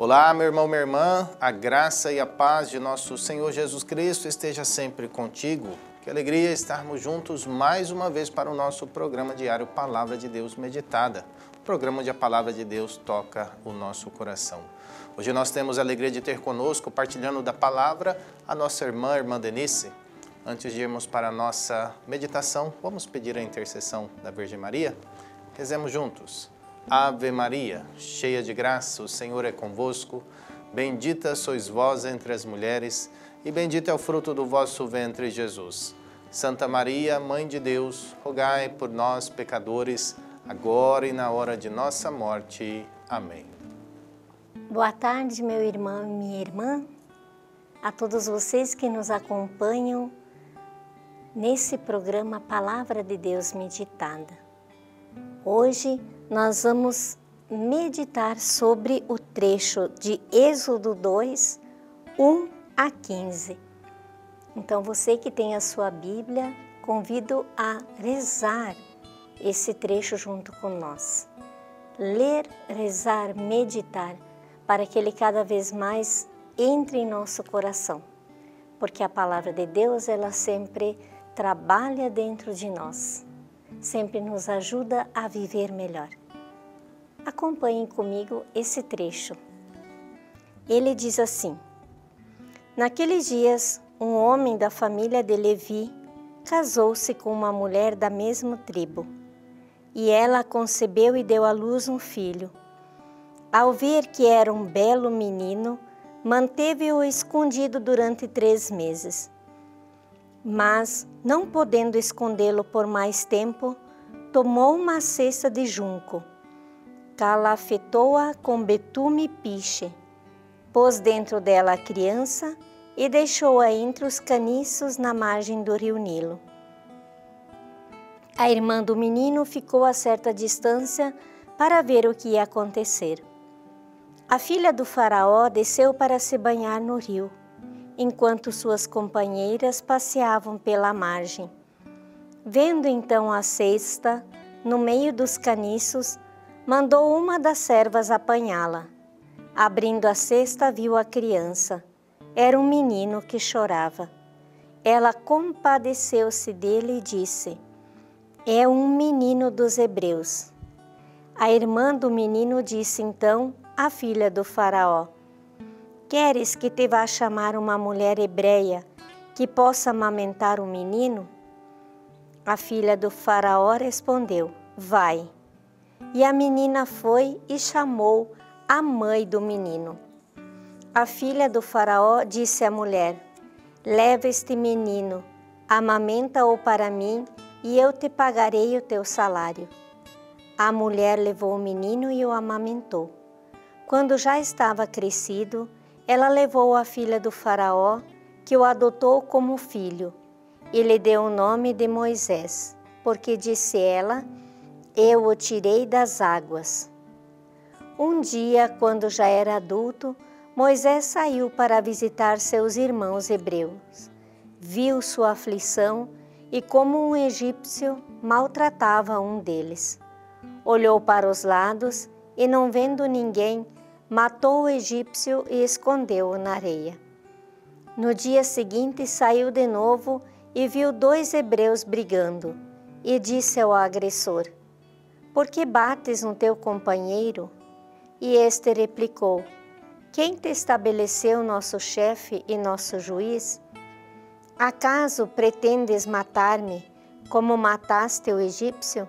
Olá, meu irmão, minha irmã, a graça e a paz de nosso Senhor Jesus Cristo esteja sempre contigo. Que alegria estarmos juntos mais uma vez para o nosso programa diário Palavra de Deus Meditada, o programa onde a Palavra de Deus toca o nosso coração. Hoje nós temos a alegria de ter conosco, partilhando da palavra, a nossa irmã Denise. Antes de irmos para a nossa meditação, vamos pedir a intercessão da Virgem Maria? Rezemos juntos. Ave Maria, cheia de graça, o Senhor é convosco. Bendita sois vós entre as mulheres, e bendito é o fruto do vosso ventre, Jesus. Santa Maria, Mãe de Deus, rogai por nós, pecadores, agora e na hora de nossa morte. Amém. Boa tarde, meu irmão e minha irmã, a todos vocês que nos acompanham nesse programa Palavra de Deus Meditada. Hoje nós vamos meditar sobre o trecho de Êxodo 2, 1 a 15. Então você que tem a sua Bíblia, convido a rezar esse trecho junto com nós. Ler, rezar, meditar, para que ele cada vez mais entre em nosso coração. Porque a Palavra de Deus, ela sempre trabalha dentro de nós. Sempre nos ajuda a viver melhor. Acompanhem comigo esse trecho. Ele diz assim: Naqueles dias, um homem da família de Levi casou-se com uma mulher da mesma tribo, e ela concebeu e deu à luz um filho. Ao ver que era um belo menino, manteve-o escondido durante 3 meses. Mas, não podendo escondê-lo por mais tempo, tomou uma cesta de junco, calafetou-a com betume e piche, pôs dentro dela a criança e deixou-a entre os caniços na margem do rio Nilo. A irmã do menino ficou a certa distância para ver o que ia acontecer. A filha do faraó desceu para se banhar no rio, enquanto suas companheiras passeavam pela margem. Vendo então a cesta, no meio dos caniços, mandou uma das servas apanhá-la. Abrindo a cesta, viu a criança. Era um menino que chorava. Ela compadeceu-se dele e disse: É um menino dos hebreus. A irmã do menino disse então à filha do faraó: Queres que te vá chamar uma mulher hebreia que possa amamentar o menino? A filha do faraó respondeu: Vai. E a menina foi e chamou a mãe do menino. A filha do faraó disse à mulher: Leva este menino, amamenta-o para mim e eu te pagarei o teu salário. A mulher levou o menino e o amamentou. Quando já estava crescido, ela levou a filha do faraó, que o adotou como filho, e lhe deu o nome de Moisés, porque disse ela: Eu o tirei das águas. Um dia, quando já era adulto, Moisés saiu para visitar seus irmãos hebreus. Viu sua aflição e como um egípcio maltratava um deles. Olhou para os lados e, não vendo ninguém, matou o egípcio e escondeu-o na areia. No dia seguinte saiu de novo e viu 2 hebreus brigando, e disse ao agressor: Por que bates no teu companheiro? E este replicou: Quem te estabeleceu nosso chefe e nosso juiz? Acaso pretendes matar-me, como mataste o egípcio?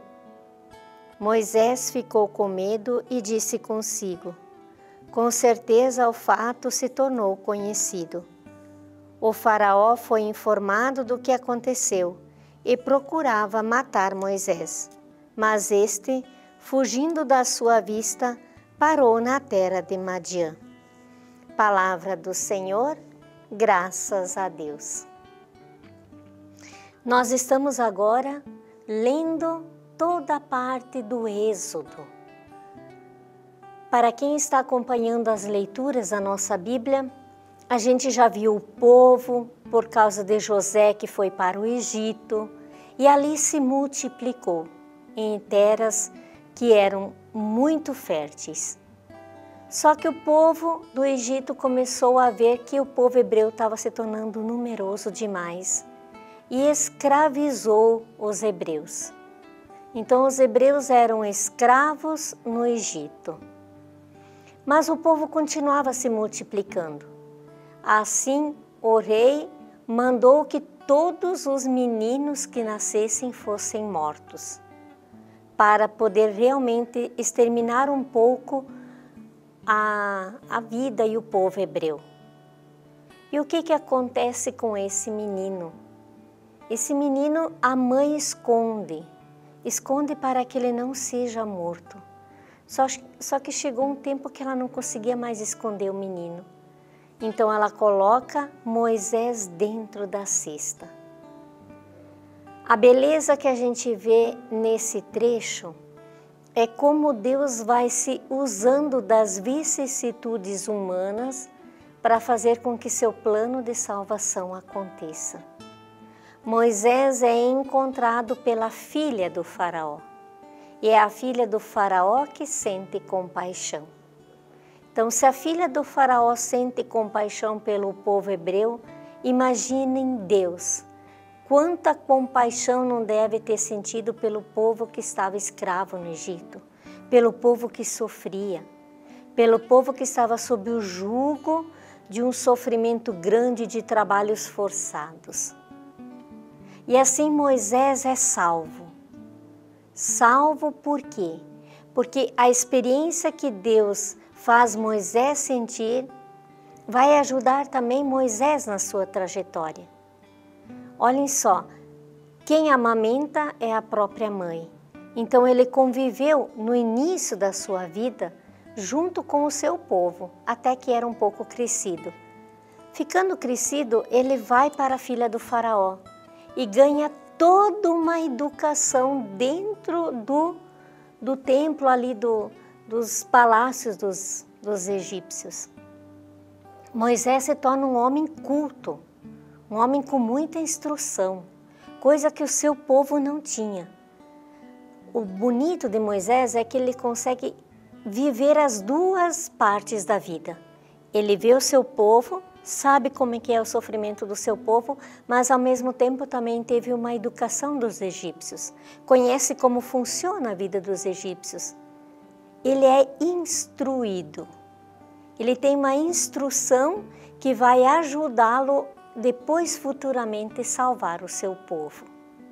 Moisés ficou com medo e disse consigo: Com certeza o fato se tornou conhecido. O faraó foi informado do que aconteceu e procurava matar Moisés. Mas este, fugindo da sua vista, parou na terra de Madiã. Palavra do Senhor, graças a Deus. Nós estamos agora lendo toda a parte do Êxodo. Para quem está acompanhando as leituras da nossa Bíblia, a gente já viu o povo, por causa de José que foi para o Egito, e ali se multiplicou em terras que eram muito férteis. Só que o povo do Egito começou a ver que o povo hebreu estava se tornando numeroso demais e escravizou os hebreus. Então os hebreus eram escravos no Egito. Mas o povo continuava se multiplicando. Assim, o rei mandou que todos os meninos que nascessem fossem mortos, para poder realmente exterminar um pouco a vida e o povo hebreu. E o que acontece com esse menino? Esse menino a mãe esconde para que ele não seja morto. Só que chegou um tempo que ela não conseguia mais esconder o menino. Então ela coloca Moisés dentro da cesta. A beleza que a gente vê nesse trecho é como Deus vai se usando das vicissitudes humanas para fazer com que seu plano de salvação aconteça. Moisés é encontrado pela filha do faraó, e é a filha do faraó que sente compaixão. Então, se a filha do faraó sente compaixão pelo povo hebreu, imaginem Deus. Quanta compaixão não deve ter sentido pelo povo que estava escravo no Egito, pelo povo que sofria, pelo povo que estava sob o jugo de um sofrimento grande de trabalhos forçados. E assim Moisés é salvo. Salvo por quê? Porque a experiência que Deus faz Moisés sentir vai ajudar também Moisés na sua trajetória. Olhem só, quem amamenta é a própria mãe. Então ele conviveu no início da sua vida junto com o seu povo, até que era um pouco crescido. Ficando crescido, ele vai para a filha do faraó e ganha toda uma educação dentro do templo ali, dos palácios dos egípcios. Moisés se torna um homem culto, um homem com muita instrução, coisa que o seu povo não tinha. O bonito de Moisés é que ele consegue viver as duas partes da vida. Ele vê o seu povo, sabe como é que é o sofrimento do seu povo, mas ao mesmo tempo também teve uma educação dos egípcios. Conhece como funciona a vida dos egípcios. Ele é instruído. Ele tem uma instrução que vai ajudá-lo depois futuramente salvar o seu povo.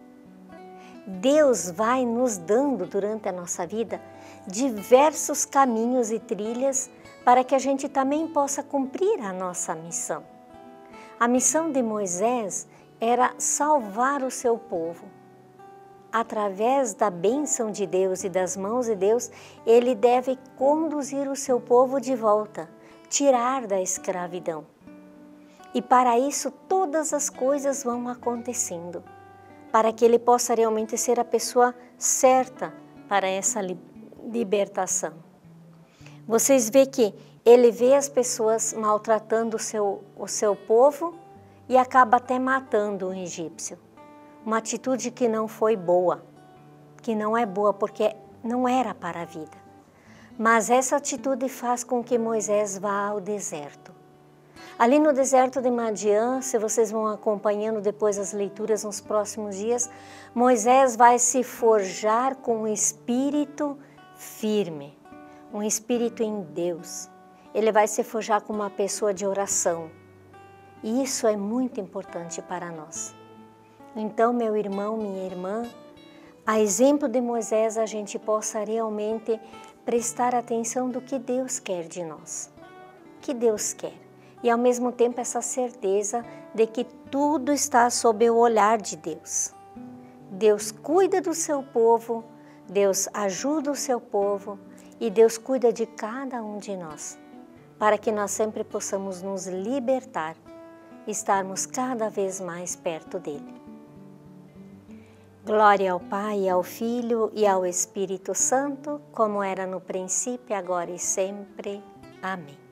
Deus vai nos dando durante a nossa vida diversos caminhos e trilhas para que a gente também possa cumprir a nossa missão. A missão de Moisés era salvar o seu povo. Através da bênção de Deus e das mãos de Deus, ele deve conduzir o seu povo de volta, tirar da escravidão. E para isso todas as coisas vão acontecendo, para que ele possa realmente ser a pessoa certa para essa libertação. Vocês veem que ele vê as pessoas maltratando o seu povo e acaba até matando um egípcio. Uma atitude que não foi boa, que não é boa porque não era para a vida. Mas essa atitude faz com que Moisés vá ao deserto. Ali no deserto de Madiã, se vocês vão acompanhando depois as leituras nos próximos dias, Moisés vai se forjar com um espírito firme, um espírito em Deus. Ele vai se forjar como uma pessoa de oração. E isso é muito importante para nós. Então, meu irmão, minha irmã, a exemplo de Moisés, a gente possa realmente prestar atenção do que Deus quer de nós. O que Deus quer. E ao mesmo tempo essa certeza de que tudo está sob o olhar de Deus. Deus cuida do seu povo, Deus ajuda o seu povo e Deus cuida de cada um de nós, para que nós sempre possamos nos libertar, estarmos cada vez mais perto dele. Glória ao Pai, ao Filho e ao Espírito Santo, como era no princípio, agora e sempre. Amém.